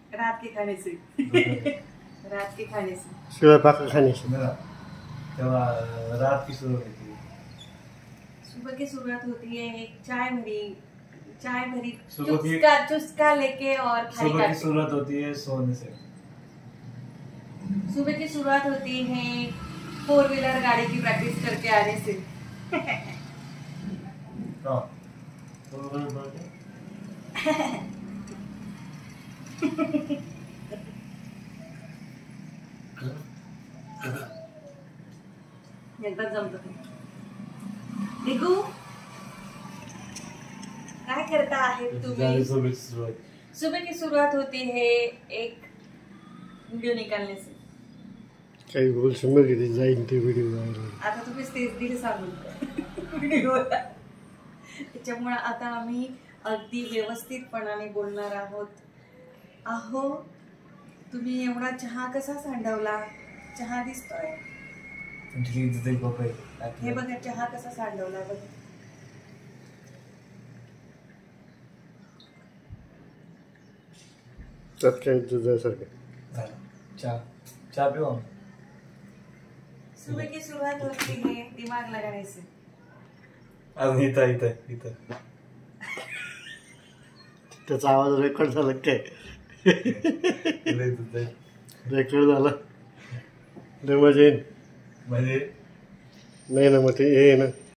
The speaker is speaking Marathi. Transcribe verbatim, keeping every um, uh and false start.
रात के खाने से रात के खाने से स्वयंपाक खाने से तेव्हा रात की शुरुआत होती है। सुबह की शुरुआत होती है एक चाय भरी चाय भरी सुबह की- चुस्का चुस्का लेके और थाली सुबह की काट शुरुआत होती है सोने से। सुबह की शुरुआत होती है फोर व्हीलर गाड़ी की प्रैक्टिस करके आने से। हाँ बोलो बोलो बोलो। एकदा जमत निघू काय करता आहे तुम्ही? सुबह की शुरुआत सुबह की शुरुआत होती है एक वीडियो निकालने से। काही बोल शंभर किती जाईन ते व्हिडिओ आता तुम्ही तेच दिले सांगून व्हिडिओला त्याच्यामुळे आता आम्ही अगदी व्यवस्थितपणाने बोलणार आहोत। अहो तुम्ही एवढा चहा कसा सांडवला? चहा दिसतोय तुमची इज्जत आहे बाबा हे बघा चहा कसा सांडवला बघ। त्यात काय तुझ्यासारखं चहा चहा पिऊ हम। सुबह की शुरुआत होती है दिमाग लगाने से। आज इथं इथं इथं त्याचा आवाज रेकॉर्ड झाला काय? रेकॉर्ड झाला लय मजा येईन म्हणजे नाही ना मग ते हे ना